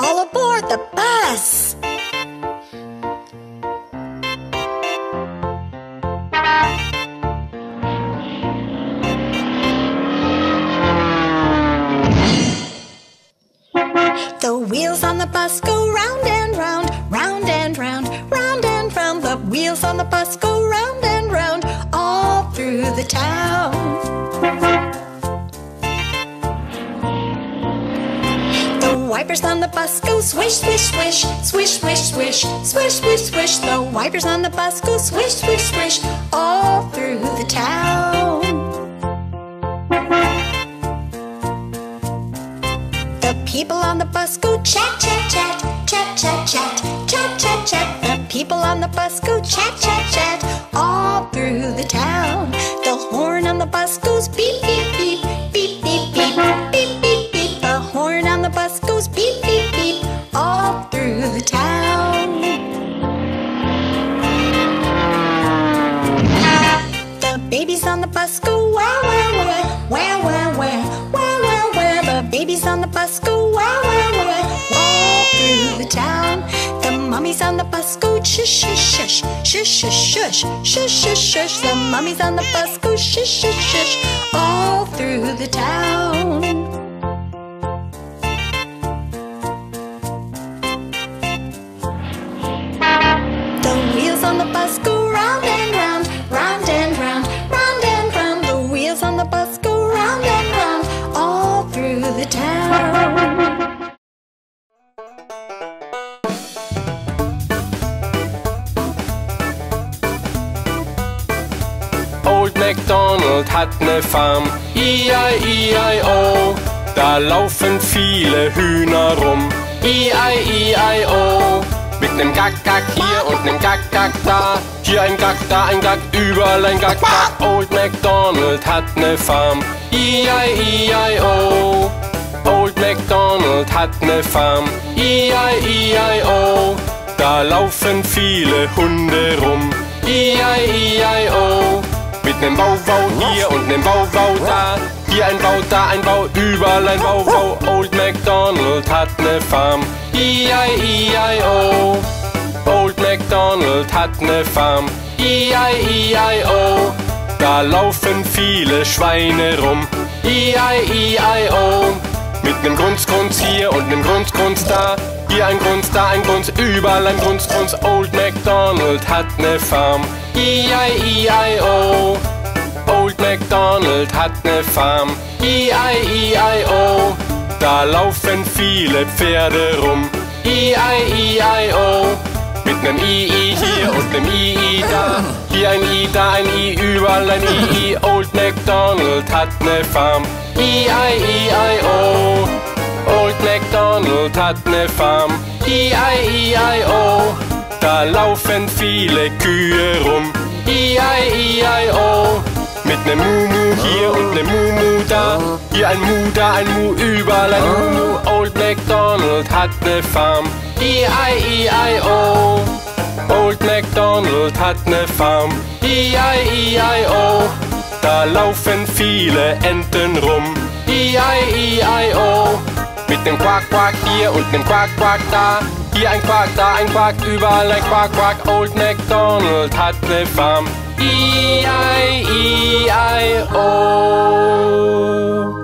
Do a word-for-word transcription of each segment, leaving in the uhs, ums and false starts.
all aboard the bus. The wheels on the bus go round and round, round and round, round and round. The wheels on the bus go round and round, all through the town. The wipers on the bus go swish, swish, swish, swish, swish, swish, swish, swish, swish. The wipers on the bus go swish, swish, swish, all through the town. People on the bus go chat, chat, chat, chat, chat, chat, chat, chat, chat. The people on the bus go chat, chat, chat, all through the town. The horn on the bus goes beep, beep, beep, beep, beep, beep, beep, beep, beep. The horn on the bus goes beep, beep, beep, all through the town. The babies on the bus go wah, wah, wah, wah, wah, wah, wah, wah, wah. The babies on the bus go wah, wah, wah, all through the town. The mummies on the bus go shush, shush, shush, shush, shush, shush, shush, shush, shush. The mummies on the bus go shush, shush, shush, all through the town. The wheels on the bus go round and round, round and round, round and round. The wheels on the bus go round and round, all through the town. Old MacDonald hat ne Farm, E I E I O. Da laufen viele Hühner rum, E I E I O. Mit nem Gack, Gack hier und nem Gack, Gack da. Hier ein Gack, da ein Gack, überall ein Gack, Gack. Old MacDonald hat ne Farm, E I E I O. Old MacDonald hat ne Farm, E I E I O. Da laufen viele Hunde rum, E I E I O. Mit nem Bau-Bau hier und nem Bau-Bau da. Hier ein Bau, da ein Bau, überall ein Bau-Bau. Old MacDonald hat ne Farm, E I E I O. Old MacDonald hat ne Farm, E I E I O. Da laufen viele Schweine rum, E I E I O. Mit nem Grunz, Grunz hier und nem Grunz, Grunz da. Hier ein Grunz, da ein Grunz, überall ein Grunz, Grunz. Old MacDonald hat ne Farm, E I E I O. Old MacDonald hat ne Farm, E I E I O. Da laufen viele Pferde rum, E I E I O. Mit nem I I hier und nem I I da. Hier ein I, da ein I, überall ein I I. Old MacDonald hat ne Farm, E I E I O. Old MacDonald hat ne Farm, E I E I O. Da laufen viele Kühe rum, E I E I O. Mit nem Mu-Mu hier und nem Mu-Mu da. Hier ein Mu, da ein Mu, überall ein Mu-Mu. Old MacDonald hat ne Farm, E I E I O. Old MacDonald hat ne Farm, E I E I O. Da laufen viele Enten rum, E I E I O. Mit nem Quack, Quack hier und nem Quack, Quack da. Hier ein Quack, da ein Quack, überall ein Quack, Quack. Old MacDonald hat ne Farm, E I E I O.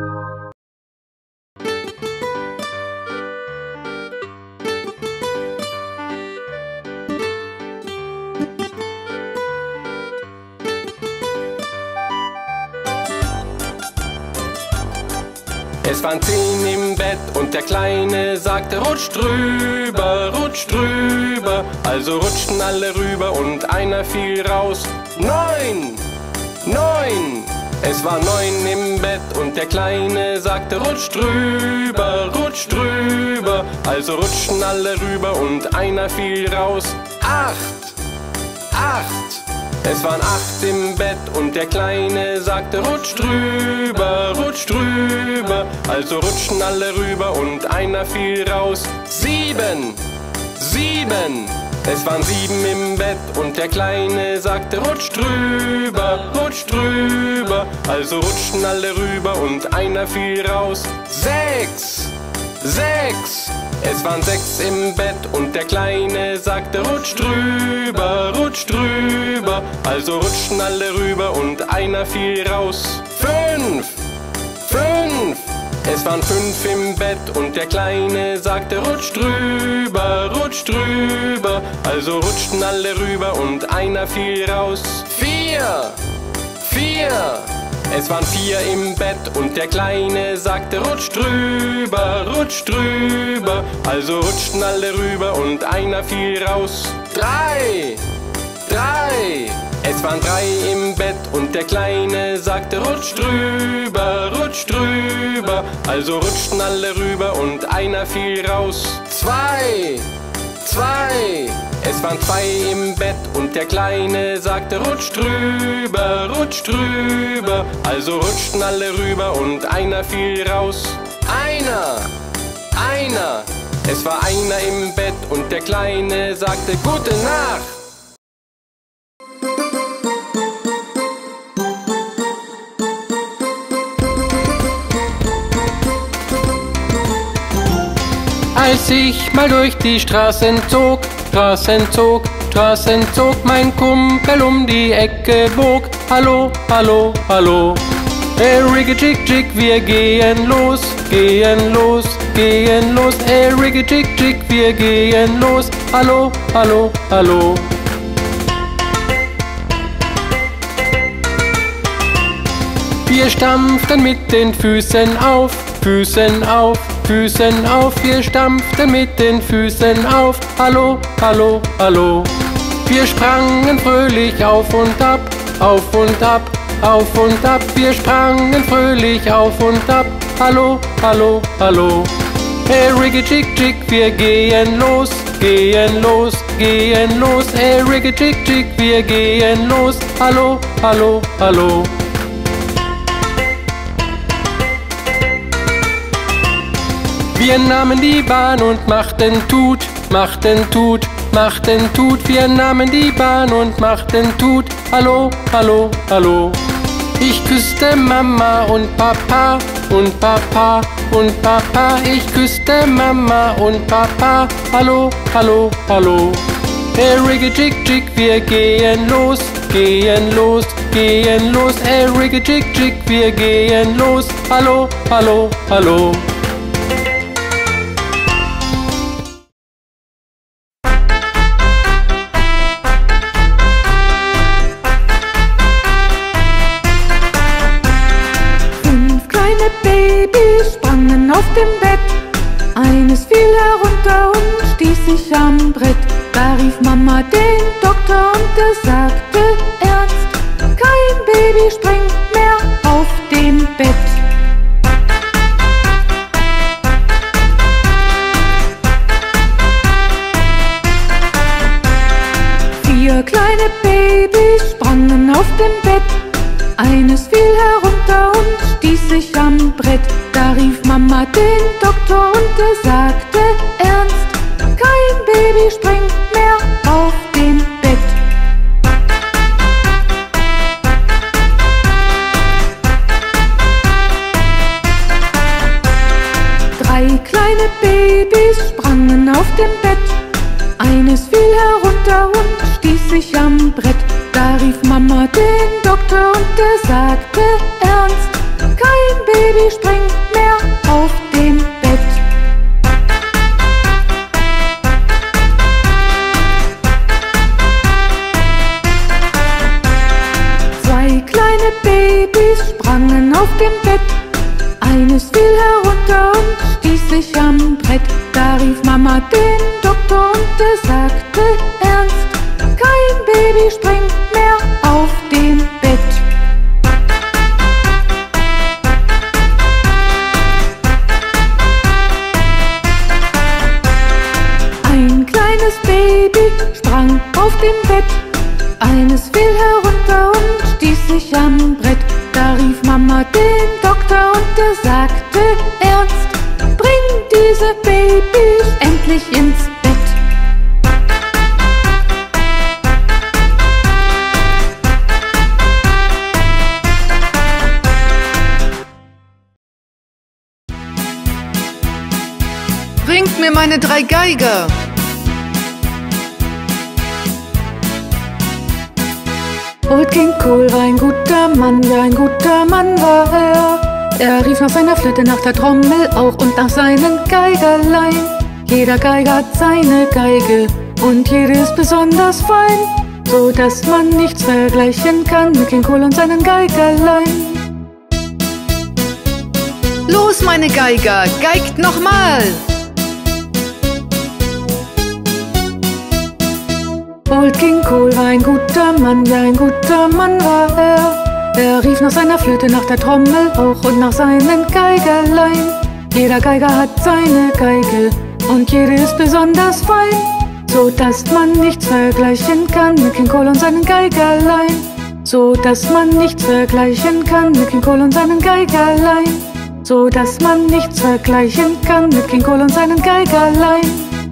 Es waren zehn im Bett und der Kleine sagte, rutsch drüber, rutsch drüber. Also rutschten alle rüber und einer fiel raus. Neun, neun. Es war neun im Bett und der Kleine sagte, rutsch drüber, rutsch drüber. Also rutschten alle rüber und einer fiel raus. Acht, acht. Es waren acht im Bett und der Kleine sagte, rutsch drüber, rutsch drüber. Also rutschten alle rüber und einer fiel raus. Sieben, sieben. Es waren sieben im Bett und der Kleine sagte, rutsch drüber, rutsch drüber. Also rutschten alle rüber und einer fiel raus. Sechs, Sechs. Es waren sechs im Bett und der Kleine sagte, rutsch drüber, rutsch drüber. Also rutschten alle rüber und einer fiel raus. Fünf. Fünf. Es waren fünf im Bett und der Kleine sagte, rutsch drüber, rutsch drüber. Also rutschten alle rüber und einer fiel raus. Vier. Vier. Es waren vier im Bett und der Kleine sagte, rutsch drüber, rutsch drüber. Also rutschten alle rüber und einer fiel raus. Drei. Drei. Es waren drei im Bett und der Kleine sagte, rutsch drüber, rutsch drüber. Also rutschten alle rüber und einer fiel raus. Zwei. Zwei. Es waren zwei im Bett und der Kleine sagte, rutsch drüber, rutsch drüber. Also rutschten alle rüber und einer fiel raus. Einer. Einer. Es war einer im Bett und der Kleine sagte, gute Nacht. Als ich mal durch die Straßen zog, Straßen zog, Straßen zog, mein Kumpel um die Ecke bog. Hallo, hallo, hallo. Hey, riggy jig jig, wir gehen los, gehen los, gehen los. Hey, riggy jig jig, wir gehen los. Hallo, hallo, hallo. Wir stampften mit den Füßen auf, Füßen auf, Füßen auf. Wir stampften mit den Füßen auf. Hallo, hallo, hallo. Wir sprangen fröhlich auf und ab, auf und ab, auf und ab. Wir sprangen fröhlich auf und ab. Hallo, hallo, hallo. Hey, riggy jig jig, wir gehen los, gehen los, gehen los. Hey, riggy jig jig, wir gehen los. Hallo, hallo, hallo. Wir nahmen die Bahn und machten Tut, machten Tut, machten Tut. Wir nahmen die Bahn und machten Tut. Hallo, hallo, hallo. Ich küsste Mama und Papa und Papa und Papa. Ich küsste Mama und Papa. Hallo, hallo, hallo. Hey, riggy jig jig, wir gehen los, gehen los, gehen los. Hey, riggy jig jig, wir gehen los. Hallo, hallo, hallo. Auf dem Bett, eines fiel herunter und stieß sich am Brett. Da rief Mama den Doktor und er sagte ernst, kein Baby springt mehr auf dem Bett. Vier kleine Babys sprangen auf dem Bett, eines fiel herunter und stieß sich am Brett. Da rief Mama den Doktor und er sagte ernst, kein Baby springt mehr auf dem Bett. Drei kleine Babys sprangen auf dem Bett, eines fiel herunter und stieß sich am Brett. Da rief Mama den Doktor und er sagte ernst, kein Baby springt mehr auf dem Bett. Zwei kleine Babys sprangen auf dem Bett, eines fiel herunter und stieß sich am Brett. Da rief Mama den Doktor und er sagte ernst, kein Baby springt mehr auf dem Bett. Ein kleines Baby sprang auf dem Bett, eines fiel herunter und stieß sich am Brett. Da rief Mama den Doktor und er sagte ernst, bring diese Babys endlich ins Bett. Bringt mir meine drei Geiger. Old King Cole war ein guter Mann, ja ein guter Mann war er. Er rief nach seiner Flöte, nach der Trommel auch und nach seinen Geigerlein. Jeder Geiger hat seine Geige und jede ist besonders fein, so dass man nichts vergleichen kann mit King Cole und seinen Geigerlein. Los, meine Geiger, geigt nochmal! Old King Cole war ein guter Mann, ja ein guter Mann war er. Er rief nach seiner Flöte, nach der Trommel auch und nach seinen Geigerlein. Jeder Geiger hat seine Geige und jede ist besonders fein, so dass man nichts vergleichen kann mit King Cole und seinen Geigerlein. So dass man nichts vergleichen kann mit King Cole und seinen Geigerlein. So dass man nichts vergleichen kann mit King Cole und seinen Geigerlein.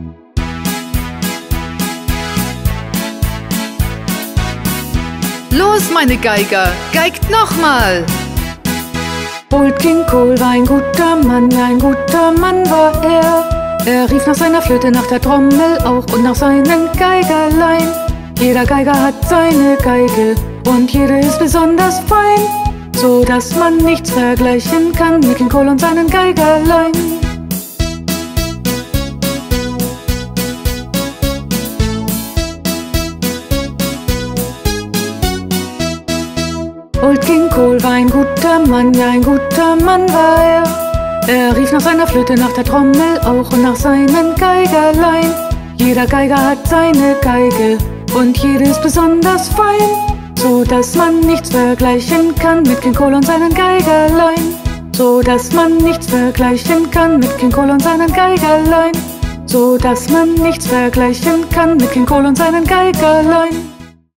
Los, meine Geiger, geigt nochmal! Old King Cole war ein guter Mann, ja ein guter Mann war er. Er rief nach seiner Flöte, nach der Trommel auch und nach seinen Geigerlein. Jeder Geiger hat seine Geige und jede ist besonders fein, so dass man nichts vergleichen kann mit King Cole und seinen Geigerlein. Old King Cole war ein guter Mann, ja ein guter Mann war er. Er rief nach seiner Flöte, nach der Trommel auch und nach seinen Geigerlein. Jeder Geiger hat seine Geige und jede ist besonders fein, so dass man nichts vergleichen kann mit King Cole und seinen Geigerlein. So dass man nichts vergleichen kann mit King Cole und seinen Geigerlein. So dass man nichts vergleichen kann mit King Cole und seinen Geigerlein.